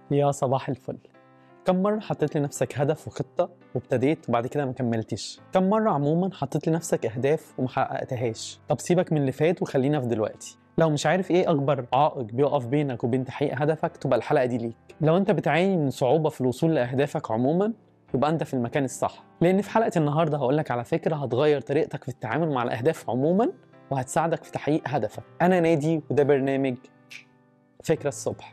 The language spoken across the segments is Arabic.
يا صباح الفل. كم مرة حطيت لنفسك هدف وخطة وابتديت وبعد كده ما كملتش؟ كم مرة عموما حطيت لنفسك أهداف وما حققتهاش؟ طب سيبك من اللي فات وخلينا في دلوقتي. لو مش عارف ايه أكبر عائق بيقف بينك وبين تحقيق هدفك تبقى الحلقة دي ليك. لو انت بتعاني من صعوبة في الوصول لأهدافك عموما يبقى انت في المكان الصح، لأن في حلقة النهاردة هقولك على فكرة هتغير طريقتك في التعامل مع الأهداف عموما وهتساعدك في تحقيق هدفك. أنا نادي وده برنامج فكرة الصبح.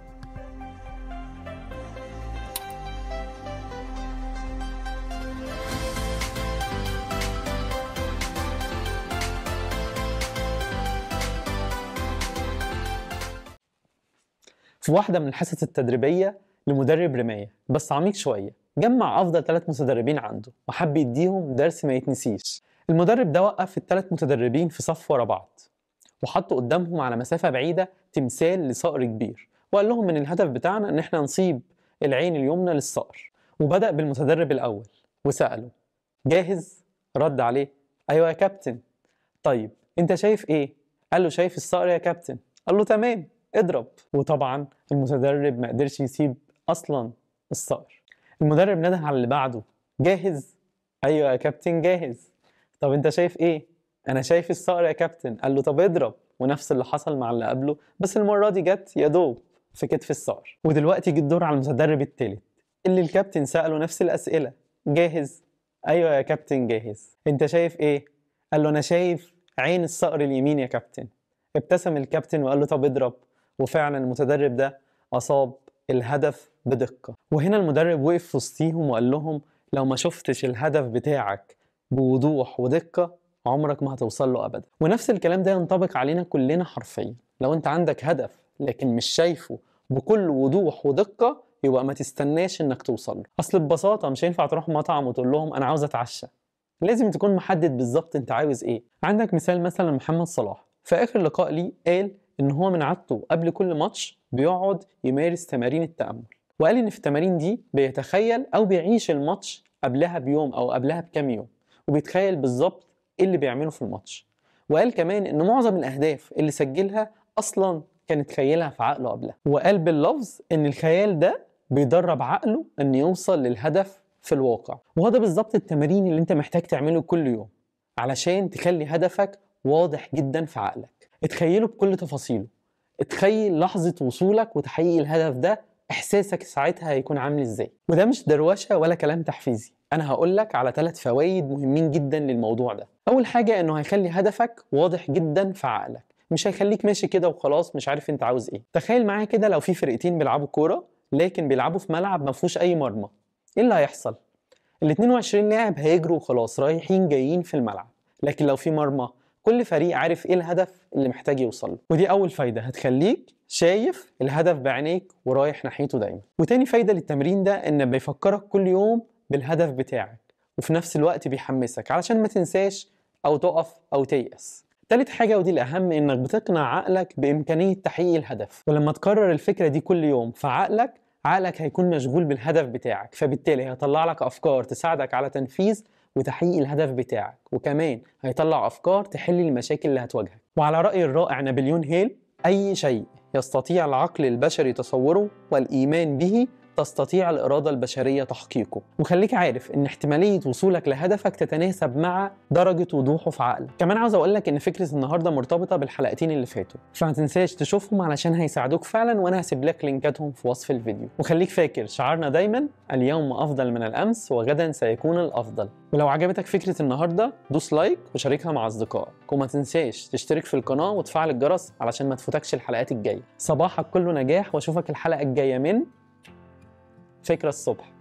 في واحدة من الحصص التدريبية لمدرب رماية بس عميق شوية، جمع أفضل 3 متدربين عنده وحب يديهم درس ما يتنسيش. المدرب ده وقف ال3 متدربين في صف ورا بعض وحط قدامهم على مسافة بعيدة تمثال لصقر كبير، وقال لهم من الهدف بتاعنا إن احنا نصيب العين اليمنى للصقر. وبدأ بالمتدرب الأول وسأله: جاهز؟ رد عليه: أيوة يا كابتن. طيب أنت شايف إيه؟ قال له: شايف الصقر يا كابتن. قال له: تمام، اضرب. وطبعا المتدرب ما قدرش يسيب اصلا الصقر. المدرب نده على اللي بعده: جاهز؟ ايوه يا كابتن جاهز. طب انت شايف ايه؟ انا شايف الصقر يا كابتن. قال له: طب اضرب. ونفس اللي حصل مع اللي قبله، بس المره دي جت يا دوب في كتف الصقر. ودلوقتي جه الدور على المتدرب الثالث اللي الكابتن ساله نفس الاسئله: جاهز؟ ايوه يا كابتن جاهز. انت شايف ايه؟ قال له: انا شايف عين الصقر اليمين يا كابتن. ابتسم الكابتن وقال له: طب اضرب. وفعلا المتدرب ده أصاب الهدف بدقة. وهنا المدرب وقف في وسطيهم وقال لهم: لو ما شفتش الهدف بتاعك بوضوح ودقة عمرك ما هتوصل له أبدا. ونفس الكلام ده ينطبق علينا كلنا حرفيا. لو أنت عندك هدف لكن مش شايفه بكل وضوح ودقة يبقى ما تستناش إنك توصل له. أصل ببساطة مش هينفع تروح مطعم وتقول لهم أنا عاوز أتعشى، لازم تكون محدد بالظبط أنت عاوز إيه. عندك مثال مثلا محمد صلاح في آخر لقاء ليه قال إن هو من عادته قبل كل ماتش بيقعد يمارس تمارين التأمل، وقال إن في التمارين دي بيتخيل أو بيعيش الماتش قبلها بيوم أو قبلها بكام يوم، وبيتخيل بالظبط إيه اللي بيعمله في الماتش. وقال كمان إن معظم الأهداف اللي سجلها أصلاً كان تخيلها في عقله قبلها، وقال باللفظ إن الخيال ده بيدرب عقله إن يوصل للهدف في الواقع. وهذا بالظبط التمارين اللي أنت محتاج تعمله كل يوم علشان تخلي هدفك واضح جدا في عقلك. اتخيله بكل تفاصيله، اتخيل لحظة وصولك وتحقيق الهدف ده، احساسك ساعتها هيكون عامل ازاي. وده مش دروشة ولا كلام تحفيزي، انا هقولك على 3 فوائد مهمين جدا للموضوع ده. اول حاجة انه هيخلي هدفك واضح جدا في عقلك، مش هيخليك ماشي كده وخلاص مش عارف انت عاوز ايه. تخيل معايا كده لو في فرقتين بيلعبوا كورة لكن بيلعبوا في ملعب ما فيهوش اي مرمى، ايه اللي هيحصل؟ ال 22 لاعب هيجروا وخلاص رايحين جايين في الملعب، لكن لو في مرمى كل فريق عارف ايه الهدف اللي محتاج يوصل له. ودي اول فايده هتخليك شايف الهدف بعينيك ورايح ناحيته دايما. وتاني فايده للتمرين ده ان بيفكرك كل يوم بالهدف بتاعك وفي نفس الوقت بيحمسك علشان ما تنساش او تقف او تيأس. تالت حاجة ودي الأهم إنك بتقنع عقلك بإمكانية تحقيق الهدف، ولما تكرر الفكرة دي كل يوم عقلك هيكون مشغول بالهدف بتاعك، فبالتالي هيطلع لك أفكار تساعدك على تنفيذ وتحقيق الهدف بتاعك، وكمان هيطلع أفكار تحل المشاكل اللي هتواجهك. وعلى رأي الرائع نابليون هيل: أي شيء يستطيع العقل البشري تصوره والإيمان به تستطيع الإرادة البشرية تحقيقه. وخليك عارف إن احتمالية وصولك لهدفك تتناسب مع درجة وضوحه في عقلك. كمان عاوز أقولك إن فكرة النهاردة مرتبطة بالحلقتين اللي فاتوا، فما تنساش تشوفهم علشان هيساعدوك فعلا، وأنا هسيب لك لينكاتهم في وصف الفيديو. وخليك فاكر شعارنا دايما: اليوم أفضل من الأمس وغدا سيكون الأفضل. ولو عجبتك فكرة النهاردة دوس لايك وشاركها مع أصدقائك، وما تنساش تشترك في القناة وتفعل الجرس علشان ما تفوتكش الحلقات الجاية. صباحك كله نجاح، واشوفك الحلقة الجاية من فكرة الصبح.